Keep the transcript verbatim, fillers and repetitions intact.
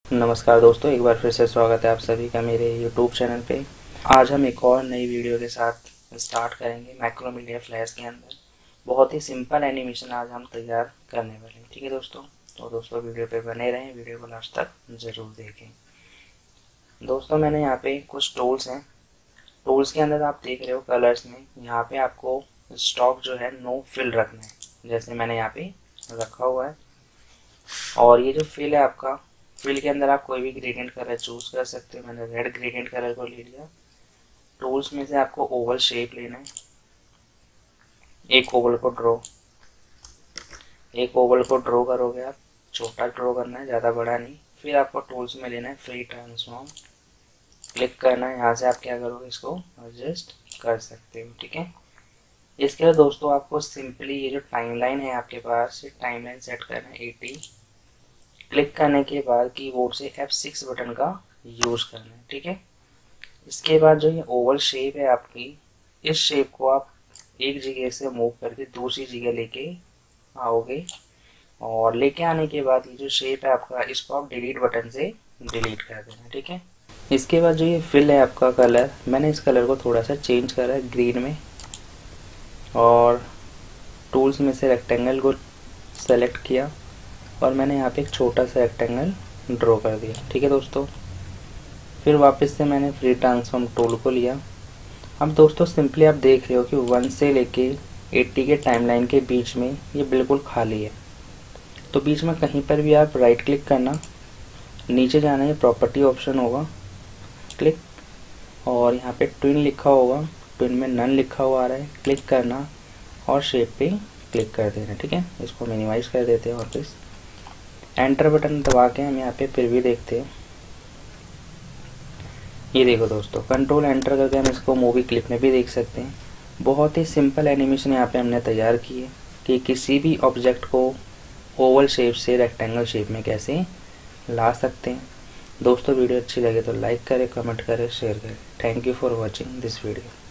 नमस्कार दोस्तों, एक बार फिर से स्वागत है आप सभी का मेरे यूट्यूब चैनल पे। आज हम एक और नई वीडियो के साथ स्टार्ट करेंगे मैक्रोमीडिया फ्लैश के अंदर। बहुत ही सिंपल एनिमेशन आज हम तैयार करने वाले हैं। ठीक है दोस्तों, तो दोस्तों वीडियो पे बने रहें, वीडियो को लास्ट तक ज़रूर देखें। दोस्तों मैंने यहाँ पे कुछ टूल्स हैं। टूल्स के अंदर आप देख रहे हो कलर्स में, यहाँ पे आपको स्टॉक जो है नो फिल रखना है, जैसे मैंने यहाँ पे रखा हुआ है। और ये जो फिल है आपका, फिल के अंदर आप कोई भी ग्रेडियंट कलर चूज कर सकते हो। मैंने रेड ग्रेडियंट कलर को ले लिया। टूल्स में से आपको ओवल शेप लेना है, एक ओवल को ड्रॉ एक ओवल को ड्रॉ करोगे आप, छोटा ड्रॉ करना है, ज़्यादा बड़ा नहीं। फिर आपको टूल्स में लेना है फ्री ट्रांसफॉर्म, क्लिक करना है। यहाँ से आप क्या करोगे, इसको एडजस्ट कर सकते हो। ठीक है, इसके बाद दोस्तों आपको सिंपली ये जो टाइमलाइन है आपके पास, ये टाइमलाइन सेट करना है एटी। क्लिक करने के बाद कीबोर्ड से एफ सिक्स बटन का यूज़ करना है। ठीक है, इसके बाद जो ये ओवल शेप है आपकी, इस शेप को आप एक जगह से मूव करके दूसरी जगह लेके आओगे। और लेके आने के बाद ये जो शेप है आपका, इसको आप डिलीट बटन से डिलीट कर देना। ठीक है, इसके बाद जो ये फिल है आपका कलर, मैंने इस कलर को थोड़ा सा चेंज करा है ग्रीन में, और टूल्स में से रेक्टेंगल को सेलेक्ट किया और मैंने यहाँ पे एक छोटा सा रेक्टेंगल ड्रॉ कर दिया। ठीक है दोस्तों, फिर वापस से मैंने फ्री ट्रांसफॉर्म टूल को लिया। अब दोस्तों सिंपली आप देख रहे हो कि वन से लेके एट्टी के टाइमलाइन के बीच में ये बिल्कुल खाली है। तो बीच में कहीं पर भी आप राइट क्लिक करना, नीचे जाना है, प्रॉपर्टी ऑप्शन होगा, क्लिक, और यहाँ पे ट्विन लिखा होगा, ट्विन में नन लिखा हुआ आ रहा है, क्लिक करना और शेप पे क्लिक कर देना। ठीक है, इसको मिनिमाइज कर देते हैं और फिर एंटर बटन दबा के हम यहाँ पे फिर भी देखते हैं। ये देखो दोस्तों, कंट्रोल एंटर करके हम इसको मूवी क्लिप में भी देख सकते हैं। बहुत ही सिंपल एनिमेशन यहाँ पे हमने तैयार की है कि किसी भी ऑब्जेक्ट को ओवल शेप से रेक्टेंगल शेप में कैसे ला सकते हैं। दोस्तों वीडियो अच्छी लगे तो लाइक करें, कमेंट करें, शेयर करें। Thank you for watching this video.